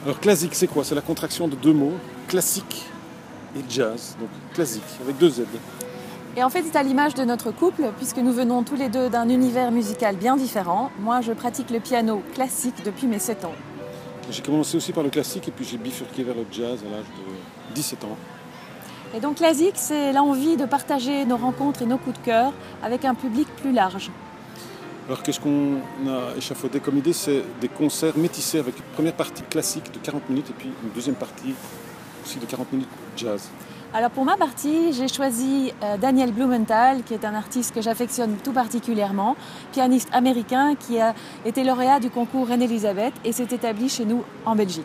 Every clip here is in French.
Alors classique, c'est quoi? C'est la contraction de deux mots, classique et jazz, donc classique, avec deux Z. Et en fait, c'est à l'image de notre couple, puisque nous venons tous les deux d'un univers musical bien différent. Moi, je pratique le piano classique depuis mes 7 ans. J'ai commencé aussi par le classique et puis j'ai bifurqué vers le jazz à l'âge de 17 ans. Et donc classique, c'est l'envie de partager nos rencontres et nos coups de cœur avec un public plus large. Alors qu'est-ce qu'on a échafaudé comme idée? C'est des concerts métissés avec une première partie classique de 40 minutes et puis une deuxième partie aussi de 40 minutes jazz. Alors pour ma partie, j'ai choisi Daniel Blumenthal, qui est un artiste que j'affectionne tout particulièrement, pianiste américain qui a été lauréat du concours Reine-Élisabeth et s'est établi chez nous en Belgique.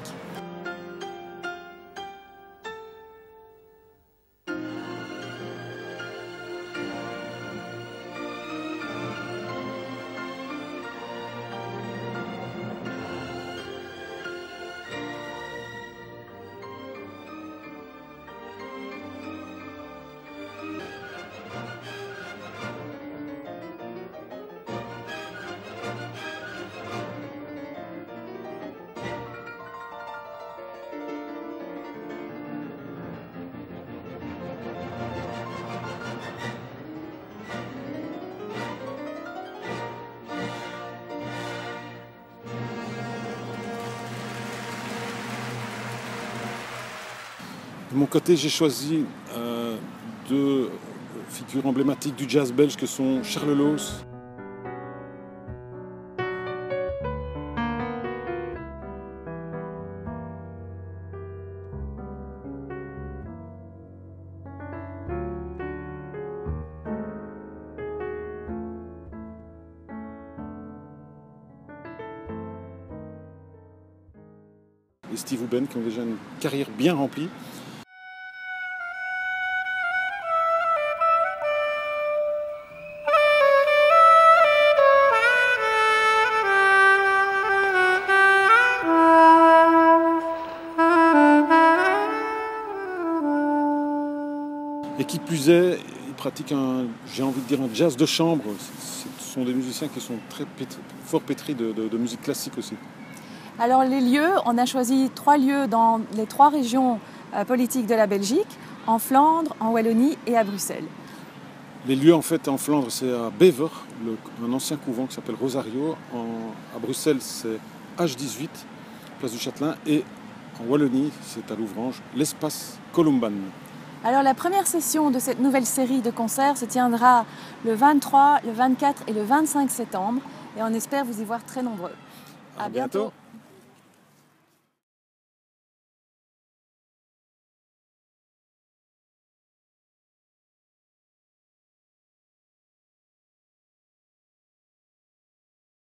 De mon côté, j'ai choisi deux figures emblématiques du jazz belge que sont Charles Loos et Steve Hoben qui ont déjà une carrière bien remplie. Et qui plus est, ils pratiquent j'ai envie de dire, un jazz de chambre. Ce sont des musiciens qui sont fort pétris de musique classique aussi. Alors les lieux, on a choisi 3 lieux dans les 3 régions politiques de la Belgique, en Flandre, en Wallonie et à Bruxelles. Les lieux en fait en Flandre, c'est à Bever, un ancien couvent qui s'appelle Rosario. À Bruxelles, c'est H18, place du Châtelain. Et en Wallonie, c'est à Louvrange, l'espace Columban. Alors la première session de cette nouvelle série de concerts se tiendra le 23, le 24 et le 25 septembre et on espère vous y voir très nombreux. À bientôt.